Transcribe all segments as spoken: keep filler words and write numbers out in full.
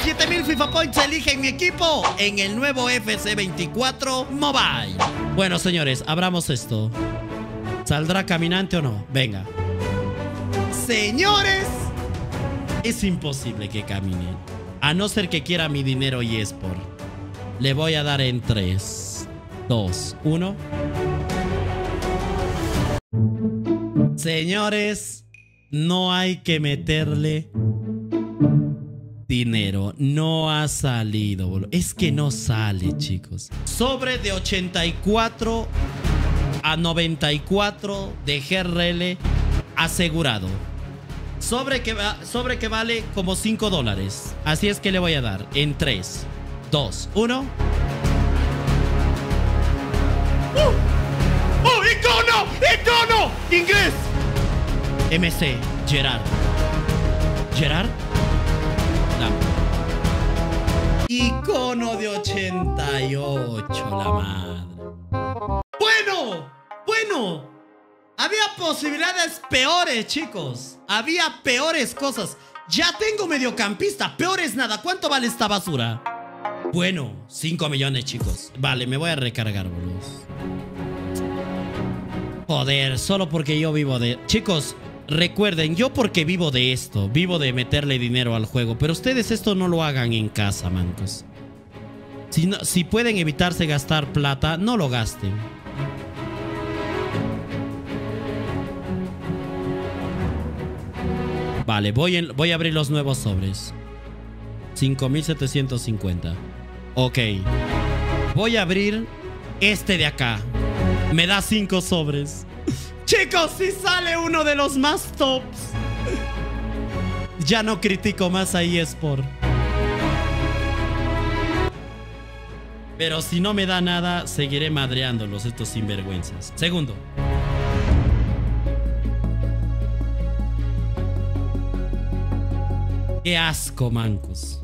siete mil FIFA Points. Eligen mi equipo en el nuevo F C veinticuatro Mobile. Bueno, señores, abramos esto. ¿Saldrá caminante o no? Venga. Señores, es imposible que camine. A no ser que quiera mi dinero y eSport. Le voy a dar en tres, dos, uno. Señores, no hay que meterle dinero. No ha salido, boludo. Es que no sale, chicos. Sobre de ochenta y cuatro a noventa y cuatro de G R L asegurado. Sobre que, va, sobre que vale como cinco dólares. Así es que le voy a dar en tres, dos, uno. ¡Uh! ¡Oh, icono! ¡Icono! ¡Inglés! M C, Gerard. ¿Gerard? No. Icono de ochenta y ocho, la madre. Bueno, bueno. Había posibilidades peores, chicos. Había peores cosas. Ya tengo mediocampista. Peor es nada. ¿Cuánto vale esta basura? Bueno, cinco millones, chicos. Vale, me voy a recargar, boludo. Joder, solo porque yo vivo de... Chicos, recuerden, yo porque vivo de esto. Vivo de meterle dinero al juego. Pero ustedes esto no lo hagan en casa, mancos. Si, no, si pueden evitarse gastar plata, no lo gasten. Vale, voy, en, voy a abrir los nuevos sobres. cinco mil setecientos cincuenta. Ok. Voy a abrir este de acá. Me da cinco sobres. Chicos, si sale uno de los más tops. Ya no critico más a eSport. Pero si no me da nada, seguiré madreándolos, estos sinvergüenzas. Segundo. ¡Qué asco, mancos!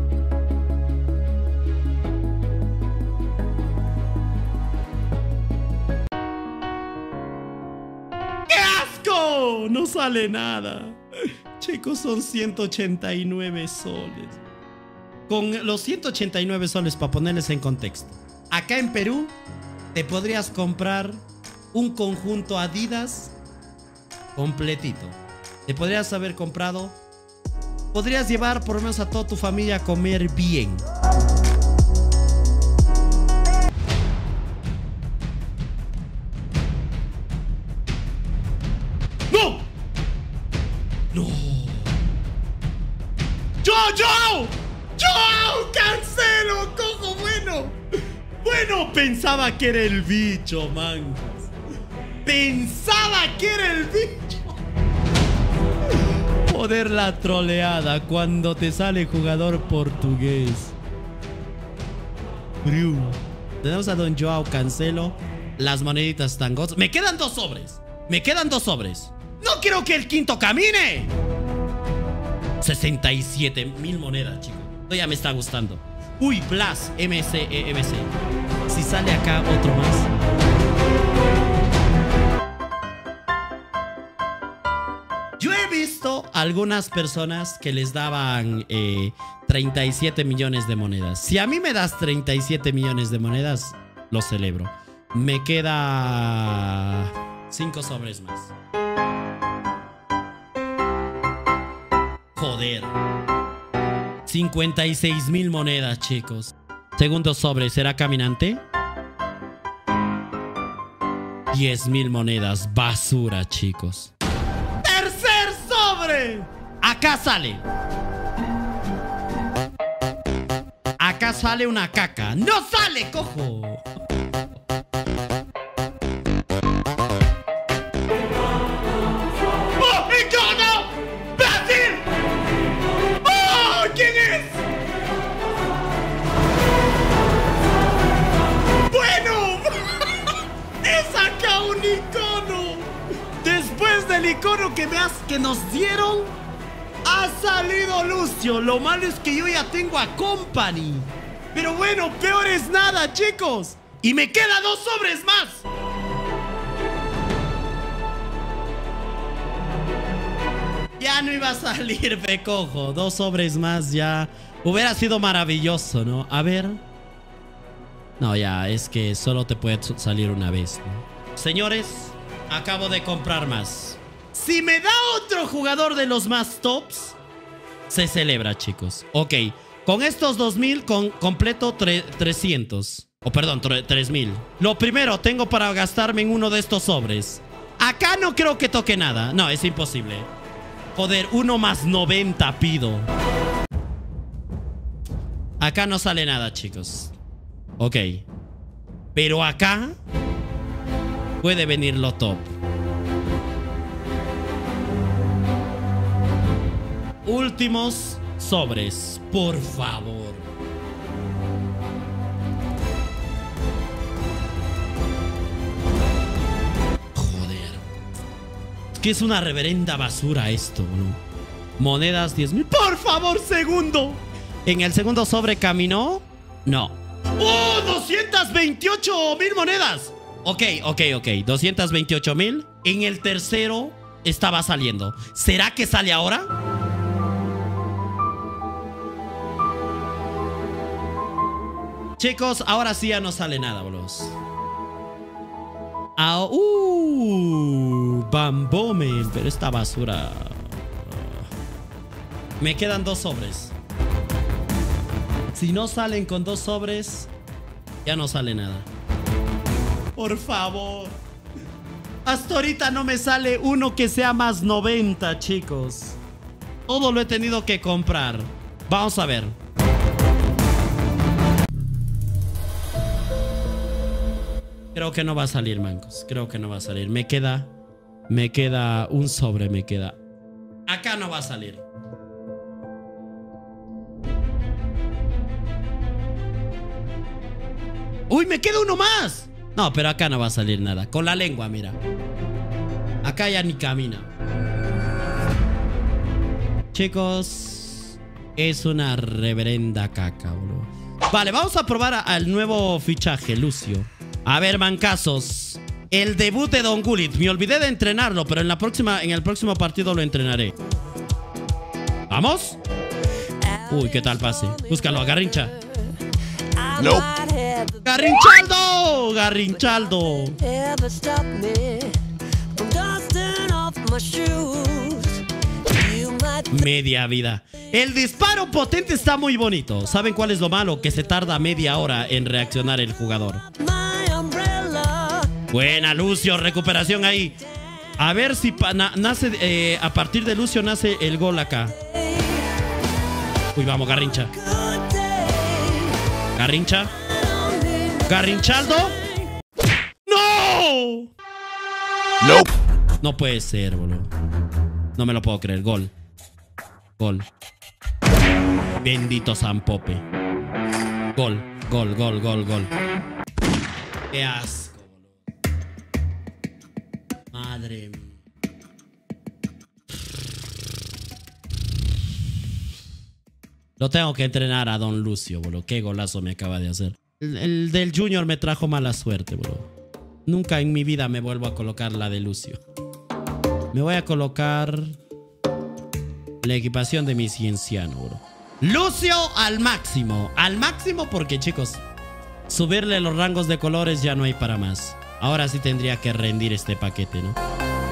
¡Qué asco! No sale nada. Chicos, son ciento ochenta y nueve soles. Con los ciento ochenta y nueve soles, para ponerles en contexto. Acá en Perú, te podrías comprar un conjunto Adidas completito. Te podrías haber comprado... Podrías llevar por lo menos a toda tu familia a comer bien. ¡No! ¡No! ¡Yo, yo! ¡Yo! ¡Cancelo! ¡Cojo! Bueno. Bueno, pensaba que era el bicho, mancos. Pensaba que era el bicho. Joder, la troleada cuando te sale jugador portugués. Bru. Tenemos a Don Joao Cancelo. Las moneditas están gotas. Me quedan dos sobres. Me quedan dos sobres. ¡No quiero que el quinto camine! sesenta y siete mil monedas, chicos. Esto ya me está gustando. Uy, Blas, M C E M C. Si sale acá otro más. Yo he visto algunas personas que les daban eh, treinta y siete millones de monedas. Si a mí me das treinta y siete millones de monedas, lo celebro. Me queda cinco sobres más. Joder. cincuenta y seis mil monedas, chicos. Segundo sobre, ¿será caminante? diez mil monedas. Basura, chicos. Acá sale. Acá sale una caca. ¡No sale, cojo! ¡Oh, icono! ¡Brasil! ¡Oh! ¿Quién es? ¡Bueno! ¡Es acá un icono! Después del icono que, me has, que nos dieron, ha salido Lucio. Lo malo es que yo ya tengo a Company. Pero bueno, peor es nada, chicos. Y me quedan dos sobres más. Ya no iba a salir, me cojo. Dos sobres más ya. Hubiera sido maravilloso, ¿no? A ver. No, ya, es que solo te puede salir una vez, ¿no? Señores, acabo de comprar más. Si me da otro jugador de los más tops, se celebra, chicos. Ok, con estos dos mil con, completo trescientos. O oh, perdón, tres mil. Lo primero, tengo para gastarme en uno de estos sobres. Acá no creo que toque nada. No, es imposible. Joder, uno más noventa pido. Acá no sale nada, chicos. Ok. Pero acá puede venir lo top. Últimos sobres, por favor. Joder. Es que es una reverenda basura esto, ¿no? Monedas diez mil. Por favor, segundo. En el segundo sobre caminó. No. ¡Oh! doscientas veintiocho mil monedas. Ok, ok, ok. doscientas veintiocho mil. En el tercero estaba saliendo. ¿Será que sale ahora? Chicos, ahora sí ya no sale nada, bolos. Ah, uh, Bambome. Pero esta basura. Me quedan dos sobres. Si no salen con dos sobres, ya no sale nada. Por favor. Hasta ahorita no me sale uno que sea más noventa, chicos. Todo lo he tenido que comprar. Vamos a ver. Creo que no va a salir, mancos. Creo que no va a salir. Me queda... Me queda un sobre, me queda. Acá no va a salir. ¡Uy, me queda uno más! No, pero acá no va a salir nada. Con la lengua, mira. Acá ya ni camina. Chicos, es una reverenda caca, bro. Vale, vamos a probar a, al nuevo fichaje, Lucio. A ver, mancazos. El debut de Don Gullit. Me olvidé de entrenarlo, pero en la próxima, en el próximo partido lo entrenaré. ¿Vamos? Uy, ¿qué tal pase? Búscalo, a Garrincha. No. ¡Garrinchaldo! ¡Garrinchaldo! Media vida. El disparo potente está muy bonito. ¿Saben cuál es lo malo? Que se tarda media hora en reaccionar el jugador. Buena, Lucio. Recuperación ahí. A ver si na nace eh, a partir de Lucio nace el gol acá. Uy, vamos, Garrincha. Garrincha. Garrinchaldo. ¡No! No. No puede ser, boludo. No me lo puedo creer. Gol. Gol. Bendito San Pope. Gol, gol, gol, gol, gol. Qué asco, boludo. Madre mía. Lo tengo que entrenar a Don Lucio, boludo. Qué golazo me acaba de hacer. El, el del Junior me trajo mala suerte, boludo. Nunca en mi vida me vuelvo a colocar la de Lucio. Me voy a colocar la equipación de mi cienciano, bro. Lucio al máximo. Al máximo porque, chicos, subirle los rangos de colores ya no hay para más. Ahora sí tendría que rendir este paquete, ¿no?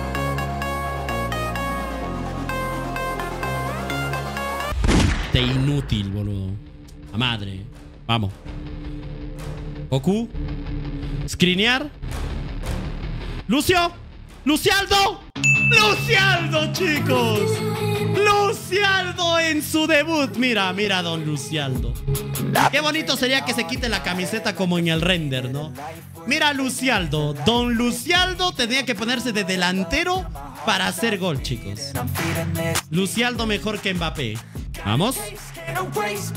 Este inútil, boludo. La madre. Vamos. Goku. Screenear. Lucio. Lucialdo. Lucialdo, chicos. Lucialdo en su debut. Mira, mira, Don Lucialdo. Qué bonito sería que se quite la camiseta como en el render, ¿no? Mira, Lucialdo. Don Lucialdo tendría que ponerse de delantero para hacer gol, chicos. Lucialdo mejor que Mbappé. Vamos. ¡Vamos!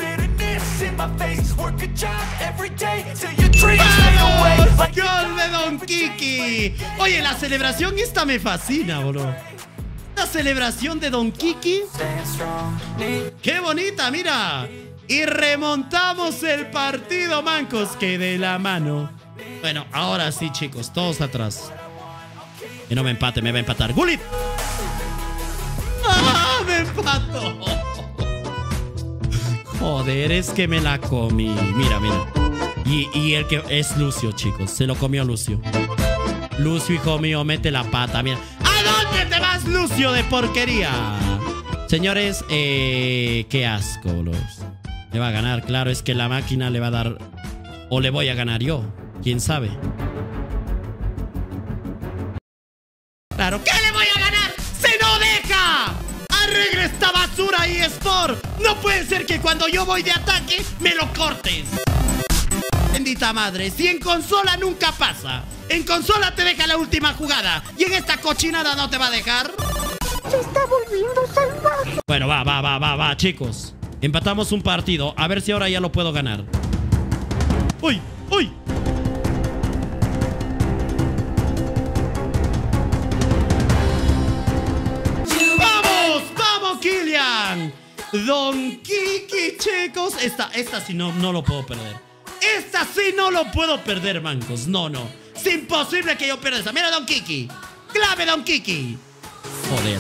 ¡Gol de Don Kiki! Oye, la celebración esta me fascina, bro. La celebración de Don Kiki. ¡Qué bonita, mira! Y remontamos el partido, mancos. Que de la mano. Bueno, ahora sí, chicos. Todos atrás. Que no me empate, me va a empatar. ¡Gullit! ¡Ah! mató! Joder, es que me la comí. Mira, mira. Y, y el que es Lucio, chicos. Se lo comió Lucio. Lucio, hijo mío, mete la pata. Mira. ¿A dónde te vas, Lucio, de porquería? Señores, eh, qué asco, los. Le va a ganar, claro. Es que la máquina le va a dar... O le voy a ganar yo. ¿Quién sabe? Claro, ¿qué le voy a ganar? ¡Se no deja! ¡Arregle esta basura, eSport! No puede ser que cuando yo voy de ataque me lo cortes. Bendita madre, si en consola nunca pasa. En consola te deja la última jugada. Y en esta cochinada no te va a dejar. Se está volviendo salvaje. Bueno, va, va, va, va, va, chicos. Empatamos un partido. A ver si ahora ya lo puedo ganar. ¡Uy! ¡Uy! ¡Vamos! ¡Vamos, Kylian! Don Kiki, chicos. Esta, esta sí no, no lo puedo perder. Esta sí no lo puedo perder, mancos. No, no. Es imposible que yo pierda esta. Mira, Don Kiki. Clave, Don Kiki. Joder.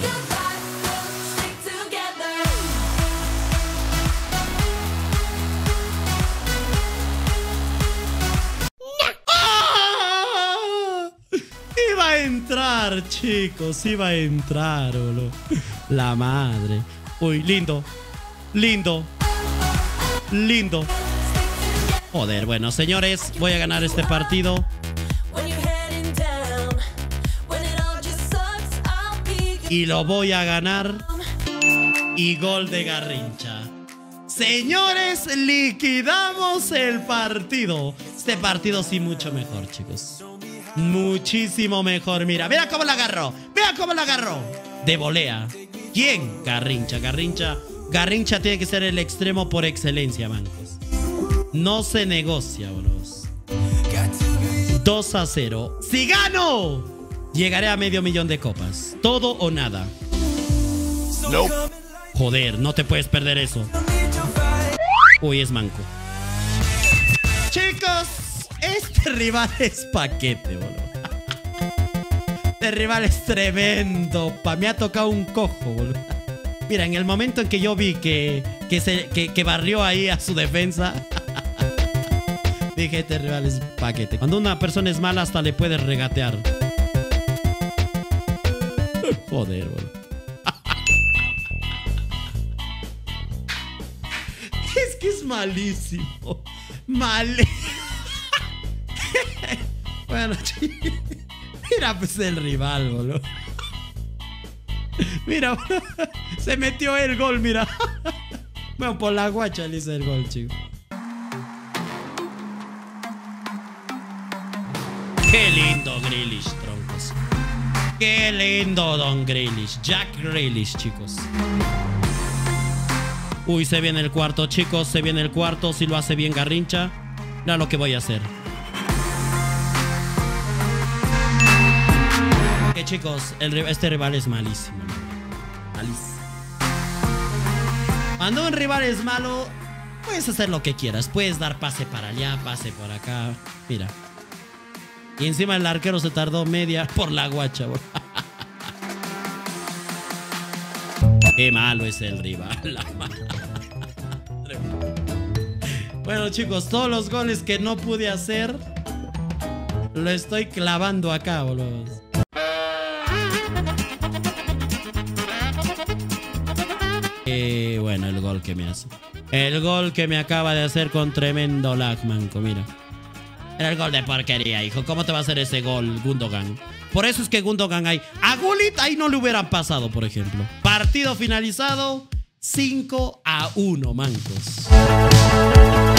¡Ah! Iba a entrar, chicos. Iba a entrar, boludo. La madre. Uy, lindo. Lindo. Lindo. Joder, bueno, señores, voy a ganar este partido. Y lo voy a ganar. Y gol de Garrincha. Señores, liquidamos el partido. Este partido sí mucho mejor, chicos. Muchísimo mejor. Mira, mira cómo la agarró. Mira cómo la agarró. De volea. ¿Quién? Garrincha, Garrincha. Garrincha tiene que ser el extremo por excelencia, mancos. No se negocia, bros. dos a cero. ¡Si gano! Llegaré a medio millón de copas. Todo o nada. Nope. Joder, no te puedes perder eso. Uy, es manco. Chicos, este rival es paquete, boludo. Este rival es tremendo. Pa, me ha tocado un cojo, boludo. Mira, en el momento en que yo vi que, que, se, que, que barrió ahí a su defensa, dije, este rival es paquete. Cuando una persona es mala, hasta le puedes regatear. Joder, boludo. Es que es malísimo. Mal. Bueno, mira, pues el rival, boludo. Mira, se metió el gol, mira. Bueno, por la guacha le hizo el gol, chico. Qué lindo Grealish, troncos. Qué lindo Don Grealish. Jack Grealish, chicos. Uy, se viene el cuarto, chicos. Se viene el cuarto. Si lo hace bien Garrincha, mira lo que voy a hacer. Que chicos, el, este rival es malísimo. Malísimo. Cuando un rival es malo, puedes hacer lo que quieras. Puedes dar pase para allá, pase por acá. Mira. Y encima el arquero se tardó media por la guacha, bro. Qué malo es el rival. La madre. Bueno, chicos, todos los goles que no pude hacer lo estoy clavando acá, boludo. Eh, bueno, el gol que me hace. El gol que me acaba de hacer con tremendo lag, manco, mira. Era el gol de porquería, hijo. ¿Cómo te va a hacer ese gol, Gundogan? Por eso es que Gundogan ahí... A Gullit ahí no le hubieran pasado, por ejemplo. Partido finalizado. cinco a uno, mancos.